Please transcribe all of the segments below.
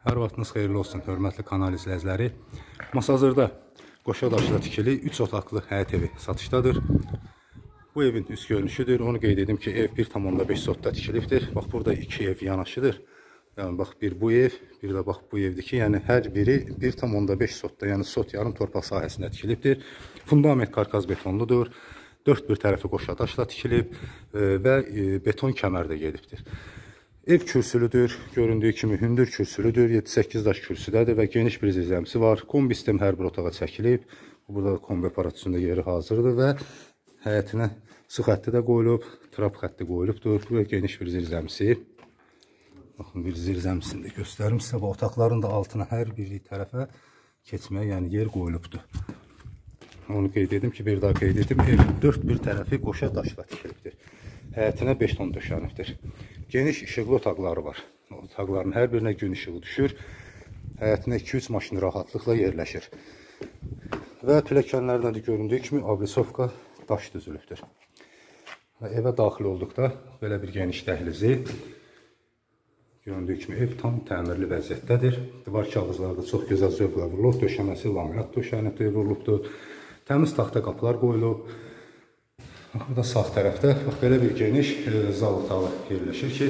Hər vaxtınız xeyirli olsun, hörmətli kanal izləyiciləri. Masazırda Qoşadaşda tikili 3 otaqlı həyət evi satışdadır. Bu evin üst görünüşüdür. Onu qeyd edim ki, ev 1,5 sotda tikilibdir. Bax, burada 2 ev yanaşıdır. Yəni, bax, bir bu ev, bir də bax, bu evdir ki, yəni hər biri 1,5 sotda, yəni sot yarım torpaq sahəsində tikilibdir. Fundament karkaz betonludur. 4 bir tərəfi Qoşadaşla tikilib və beton kəmərdə gedibdir. Ev kürsülüdür, göründüyü kimi hündür kürsülüdür, 7-8 daş kürsüdədir və geniş bir zirzəmisi var. Kombi sistem hər bir otağa çəkilib. Burada kombi aparat üstündə yeri hazırdır və həyətinə su xətti də qoyulub, trap xətti qoyulubdur. Burada geniş bir zirzəmisi. Baxın, bir zirzəmisini də göstərim sizə. Bu otaqların da altına hər bir tərəfə keçməyə, yəni yer qoyulubdur. Onu qeyd edim ki, bir daha qeyd edim. Ev 4 bir tərəfi Qoşadaşla tikilibdir. Həyətinə 5 ton döşənibdir. Geniş işıqlı otaqları var. Otaqların hər birinə gün işığı düşür. Həyətinə 2-3 maşın rahatlıqla yerləşir. Və pilləkənlərdə də göründüyü kimi ablisovka daş düzülübdür. Və evə daxil olduqda belə bir geniş dəhlizi. Göründüyü kimi ev tam təmirli vəziyyətdədir. Divar kağızları da çox gözəl zövqlə vurulub. Döşəməsi laminat döşənibdir, vurulubdur. Təmiz taxta qapılar qoyulub. Burada sağ tərəfdə bax, belə bir geniş zal otağı yerləşir ki,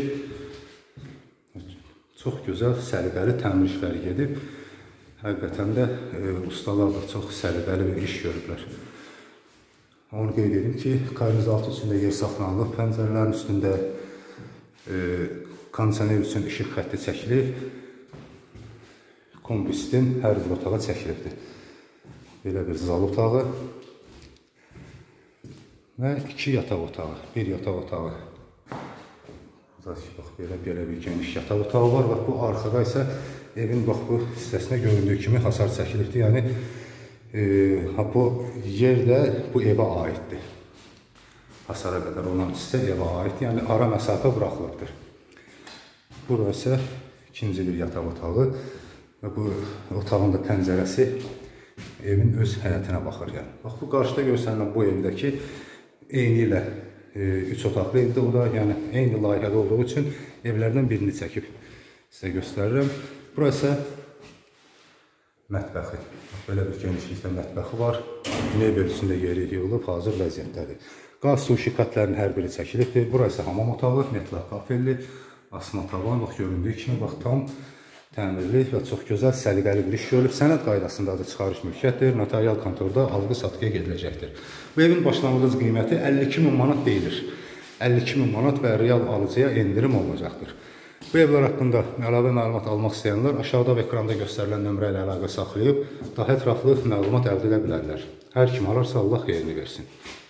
çox gözəl, səliqəli təmir işləri gedib. Həqiqətən də ustalar da çox səliqəli bir iş görüblər. Onu qeyd edim ki, karnizaltı üstündə yer saxlanılıb, pəncərələrin üstündə kondisioner üçün işıq xətti çəkilib, kombi sistem hər bir otağa çəkilibdir. Belə bir zal otağı. Və 2 yataq otağı, 1 yataq otağı. Bax, belə bir geniş yataq otağı var. Bax, bu arxada isə evin bax, bu hissəsinə göründüyü kimi hasar çəkilibdir. Yəni, bu yer də bu evə aiddir. Hasara qədər olan hissə evə aiddir. Yəni, ara məsafə buraxılıbdır. Burası ikinci bir yataq otağı. Və bu otağın da pəncərəsi evin öz həyətinə baxır. Yəni. Bax, bu qarşıda görsənilən bu evdəki eyni ilə 3 otaqlı evdə, o da yəni eyni layihədə olduğu üçün evlərdən birini çəkib sizə göstərirəm. Burası mətbəxi. Belə bir genişlikdə mətbəxi var. Mebel üstündə yeri yığılıb, hazır vəziyyətdədir. Qaz su işıq xəttlərinin hər biri çəkilibdir. Burası hamam otağı, metlaq kafelli, asma tavan. Bax, göründüyü kimi bax, tam təmirli və çox gözəl, səliqəli bir iş görülüb. Sənəd qaydasında da çıxarış mülkiyyətdir. Notarial kontorda alqı-satqıya gediləcəkdir. Bu evin başlanğıc qiyməti 52.000 manat deyilir. 52.000 manat və real alıcıya endirim olunacaqdır. Bu evlər haqqında əlavə məlumat almaq istəyənlər aşağıda və ekranda göstərilən nömrə ilə əlaqə saxlayıb daha ətraflı məlumat əldə edə bilərlər. Hər kim ararsa Allah xeyrini versin.